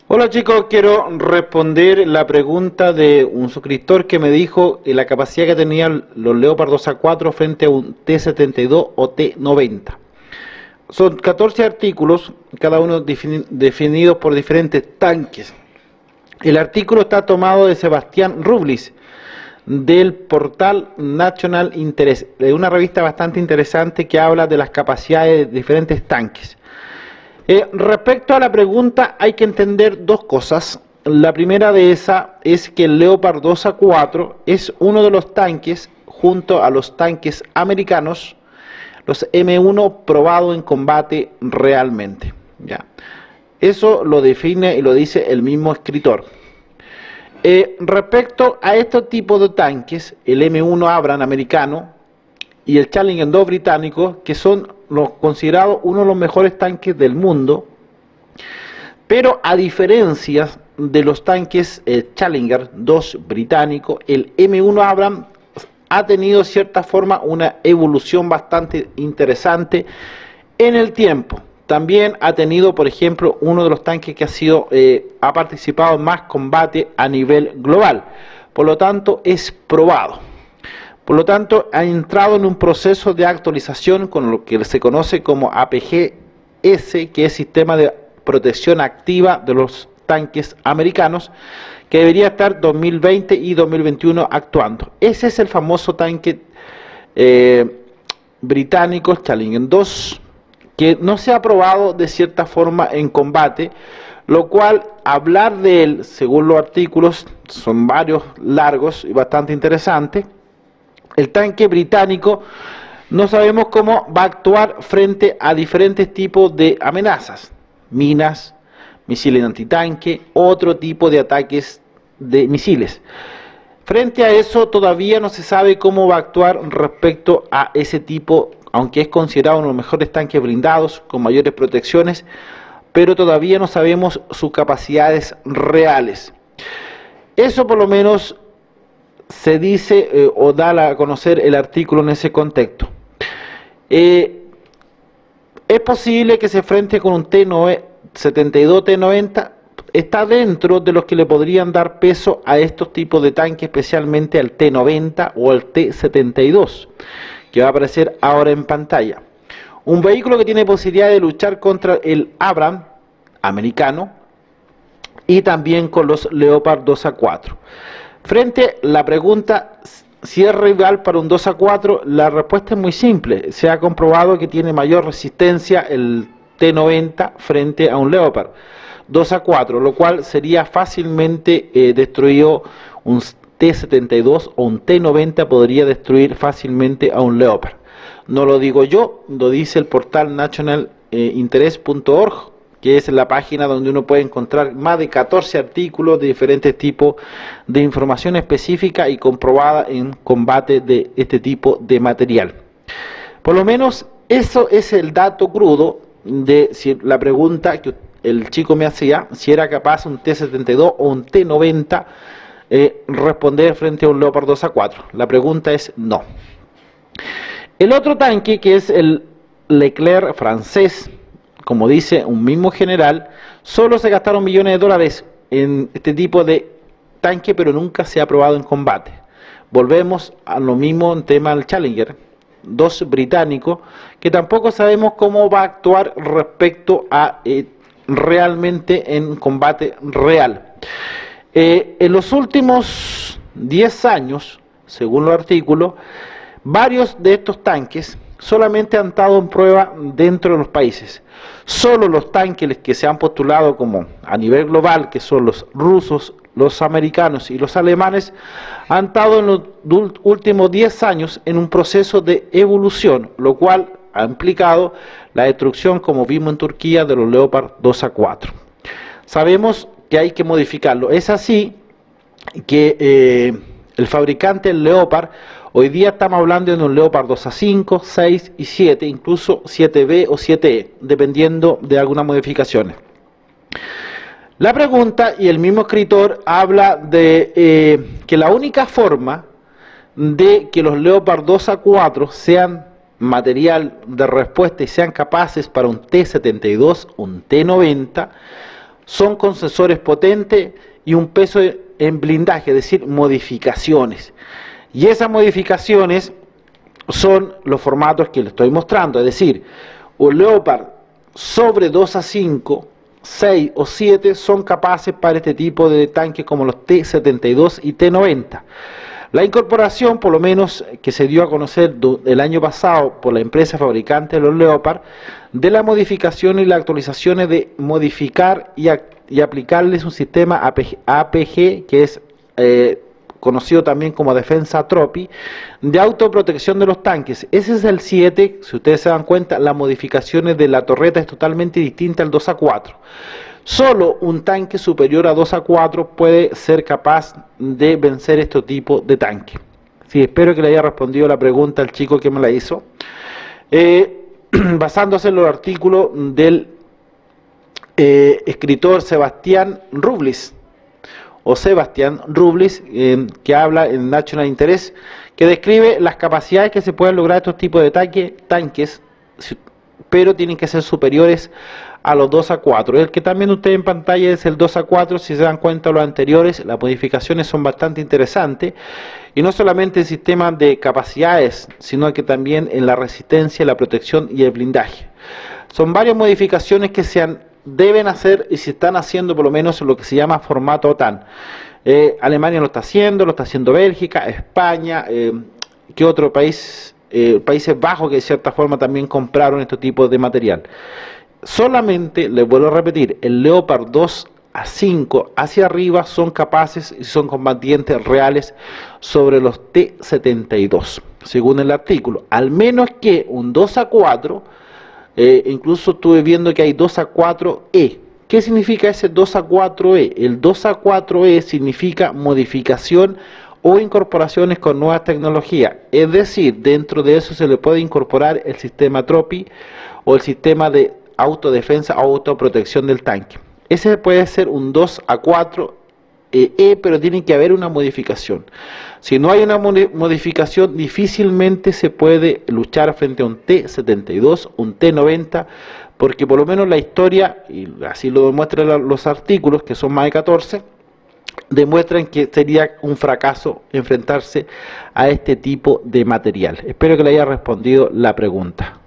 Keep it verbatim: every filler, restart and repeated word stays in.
Hola chicos, quiero responder la pregunta de un suscriptor que me dijo eh, la capacidad que tenían los Leopard dos A cuatro frente a un T setenta y dos o T noventa. Son catorce artículos, cada uno defini definidos por diferentes tanques. El artículo está tomado de Sebastián Rublis, del portal National Interest, de una revista bastante interesante que habla de las capacidades de diferentes tanques. Eh, respecto a la pregunta, hay que entender dos cosas. La primera de esas es que el Leopard dos A cuatro es uno de los tanques, junto a los tanques americanos, los M uno probado en combate realmente. ¿Ya? Eso lo define y lo dice el mismo escritor. Eh, respecto a estos tipos de tanques, el M uno Abrams americano y el Challenger dos británico, que son los considerados uno de los mejores tanques del mundo, pero a diferencia de los tanques eh, Challenger dos británico, el M uno Abrams ha tenido de cierta forma una evolución bastante interesante en el tiempo. También ha tenido, por ejemplo, uno de los tanques que ha sido eh, ha participado en más combate a nivel global, por lo tanto es probado. Por lo tanto, ha entrado en un proceso de actualización con lo que se conoce como A P G S, que es Sistema de Protección Activa de los Tanques Americanos, que debería estar dos mil veinte y dos mil veintiuno actuando. Ese es el famoso tanque eh, británico Challenger dos, que no se ha probado de cierta forma en combate, lo cual hablar de él, según los artículos, son varios largos y bastante interesantes. El tanque británico no sabemos cómo va a actuar frente a diferentes tipos de amenazas, minas, misiles antitanque, otro tipo de ataques de misiles. Frente a eso todavía no se sabe cómo va a actuar respecto a ese tipo, aunque es considerado uno de los mejores tanques blindados con mayores protecciones, pero todavía no sabemos sus capacidades reales. Eso por lo menos se dice eh, o da a conocer el artículo en ese contexto. Eh, es posible que se enfrente con un T setenta y dos T noventa, está dentro de los que le podrían dar peso a estos tipos de tanques, especialmente al T noventa o al T setenta y dos, que va a aparecer ahora en pantalla. Un vehículo que tiene posibilidad de luchar contra el Abrams americano y también con los Leopard dos A cuatro. Frente a la pregunta si es rival para un dos A cuatro, la respuesta es muy simple. Se ha comprobado que tiene mayor resistencia el T noventa frente a un Leopard dos A cuatro, lo cual sería fácilmente eh, destruido. Un T setenta y dos o un T noventa podría destruir fácilmente a un Leopard. No lo digo yo, lo dice el portal national interest punto org, que es la página donde uno puede encontrar más de catorce artículos de diferentes tipos de información específica y comprobada en combate de este tipo de material. Por lo menos eso es el dato crudo de si la pregunta que el chico me hacía, si era capaz un T setenta y dos o un T noventa eh, responder frente a un Leopard dos A cuatro. La pregunta es no. El otro tanque, que es el Leclerc francés, como dice un mismo general, solo se gastaron millones de dólares en este tipo de tanque, pero nunca se ha probado en combate. Volvemos a lo mismo en tema del Challenger dos británico, que tampoco sabemos cómo va a actuar respecto a eh, realmente en combate real. Eh, en los últimos diez años, según los artículos, varios de estos tanques solamente han estado en prueba dentro de los países. Solo los tanques que se han postulado como a nivel global, que son los rusos, los americanos y los alemanes, han estado en los últimos diez años en un proceso de evolución, lo cual ha implicado la destrucción, como vimos en Turquía, de los Leopard dos A cuatro. Sabemos que hay que modificarlo. Es así que eh, el fabricante, el Leopard, hoy día estamos hablando de un Leopard dos A cinco, seis y siete, incluso siete B o siete E, dependiendo de algunas modificaciones. La pregunta, y el mismo escritor habla de eh, que la única forma de que los Leopard dos A cuatro sean material de respuesta y sean capaces para un T setenta y dos, un T noventa, son con sensores potentes y un peso en blindaje, es decir, modificaciones. Y esas modificaciones son los formatos que les estoy mostrando, es decir, un Leopard sobre dos a cinco, seis o siete son capaces para este tipo de tanques como los T setenta y dos y T noventa. La incorporación, por lo menos que se dio a conocer el año pasado por la empresa fabricante de los Leopard, de la modificación y las actualizaciones de modificar y, y aplicarles un sistema A P G, que es eh, conocido también como defensa Trophy, de autoprotección de los tanques. Ese es el siete, si ustedes se dan cuenta, las modificaciones de la torreta es totalmente distinta al dos A cuatro. Solo un tanque superior a dos A cuatro puede ser capaz de vencer este tipo de tanque. Sí, espero que le haya respondido la pregunta al chico que me la hizo. Eh, basándose en los artículos del eh, escritor Sebastián Rubles, o Sebastián Rubles, eh, que habla en National Interest, que describe las capacidades que se pueden lograr estos tipos de tanque, tanques, pero tienen que ser superiores a los dos A cuatro. El que también ustedes en pantalla es el dos A cuatro, si se dan cuenta los anteriores, las modificaciones son bastante interesantes, y no solamente en sistemas de capacidades, sino que también en la resistencia, la protección y el blindaje. Son varias modificaciones que se han, deben hacer y se están haciendo, por lo menos en lo que se llama formato OTAN. Eh, Alemania lo está haciendo, lo está haciendo Bélgica, España, eh, ¿qué otro país? Eh, Países Bajos, que de cierta forma también compraron este tipo de material. Solamente, les vuelvo a repetir, el Leopard dos a cinco hacia arriba son capaces y son combatientes reales sobre los T setenta y dos, según el artículo. Al menos que un dos A cuatro, eh, incluso estuve viendo que hay dos A cuatro E. ¿Qué significa ese dos A cuatro E? El dos A cuatro E significa modificación o incorporaciones con nuevas tecnologías, es decir, dentro de eso se le puede incorporar el sistema Trophy o el sistema de autodefensa o autoprotección del tanque. Ese puede ser un dos A cuatro E, pero tiene que haber una modificación. Si no hay una modificación, difícilmente se puede luchar frente a un T setenta y dos, un T noventa, porque por lo menos la historia, y así lo demuestran los artículos, que son más de catorce, demuestran que sería un fracaso enfrentarse a este tipo de material. Espero que le haya respondido la pregunta.